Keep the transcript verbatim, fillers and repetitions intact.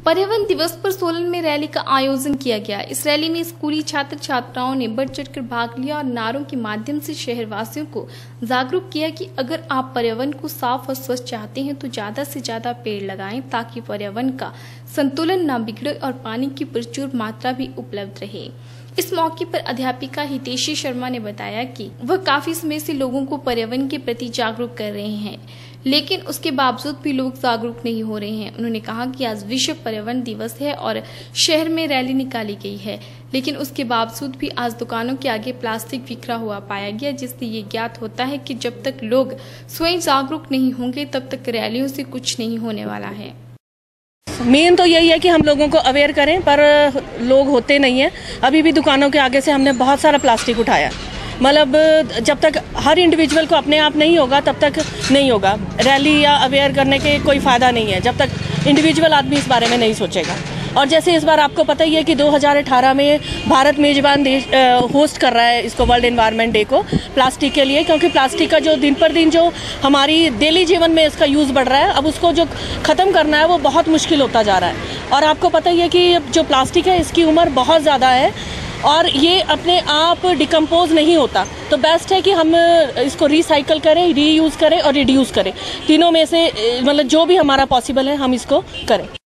पर्यावरण दिवस पर सोलन में रैली का आयोजन किया गया। इस रैली में स्कूली छात्र छात्राओं ने बढ़ चढ़कर भाग लिया और नारों के माध्यम से शहरवासियों को जागरूक किया कि अगर आप पर्यावरण को साफ और स्वच्छ चाहते हैं तो ज्यादा से ज्यादा पेड़ लगाएं ताकि पर्यावरण का संतुलन न बिगड़े और पानी की प्रचुर मात्रा भी उपलब्ध रहे। इस मौके पर अध्यापिका हितेशी शर्मा ने बताया कि वह काफी समय से लोगों को पर्यावरण के प्रति जागरूक कर रहे हैं, लेकिन उसके बावजूद भी लोग जागरूक नहीं हो रहे हैं। उन्होंने कहा कि आज विश्व पर्यावरण दिवस है और शहर में रैली निकाली गई है, लेकिन उसके बावजूद भी आज दुकानों के आगे प्लास्टिक बिखरा हुआ पाया गया, जिससे ये ज्ञात होता है कि जब तक लोग स्वयं जागरूक नहीं होंगे तब तक रैलियों से कुछ नहीं होने वाला है। मेन तो यही है कि हम लोगों को अवेयर करें, पर लोग होते नहीं हैं। अभी भी दुकानों के आगे से हमने बहुत सारा प्लास्टिक उठाया। मतलब जब तक हर इंडिविजुअल को अपने आप नहीं होगा तब तक नहीं होगा। रैली या अवेयर करने के कोई फ़ायदा नहीं है जब तक इंडिविजुअल आदमी इस बारे में नहीं सोचेगा। और जैसे इस बार आपको पता ही है कि दो हज़ार अठारह में भारत मेजबान देश होस्ट कर रहा है इसको, वर्ल्ड एनवायरनमेंट डे को, प्लास्टिक के लिए, क्योंकि प्लास्टिक का जो दिन पर दिन जो हमारी डेली जीवन में इसका यूज़ बढ़ रहा है, अब उसको जो ख़त्म करना है वो बहुत मुश्किल होता जा रहा है। और आपको पता ही है कि जो प्लास्टिक है इसकी उम्र बहुत ज़्यादा है और ये अपने आप डिकम्पोज नहीं होता। तो बेस्ट है कि हम इसको रिसाइकल करें, रीयूज़ करें और रिड्यूस करें। तीनों में से मतलब जो भी हमारा पॉसिबल है हम इसको करें।